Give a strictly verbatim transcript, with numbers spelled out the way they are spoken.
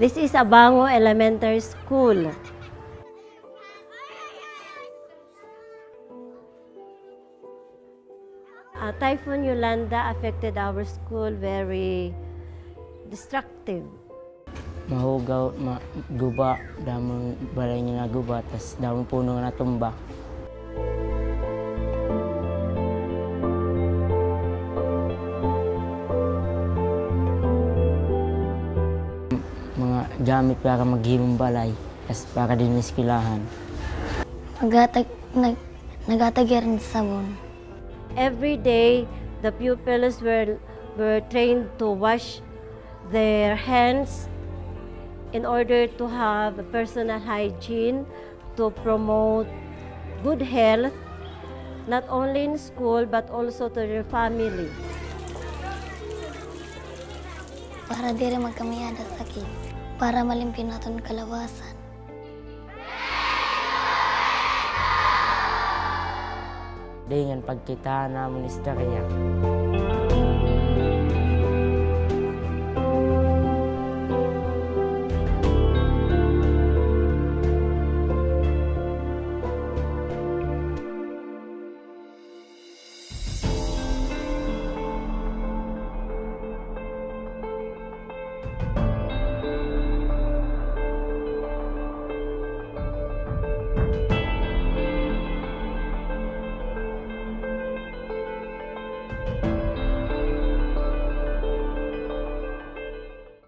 This is Abango Elementary School. Uh, Typhoon Yolanda affected our school very destructive. Mahugaw, ma guba, damong balay niya na guba, tas damong puno na tumba. Mga gamit para maghimong balay, tas para din iskilahan. Nagatag, nag, nagatagir ng sabon. Every day, the pupils were, were trained to wash their hands in order to have personal hygiene, to promote good health, not only in school but also to their family. Para di rin magkamiyada sakit, para malimpin natin kalawasan. Dengan pagkita namin istorya.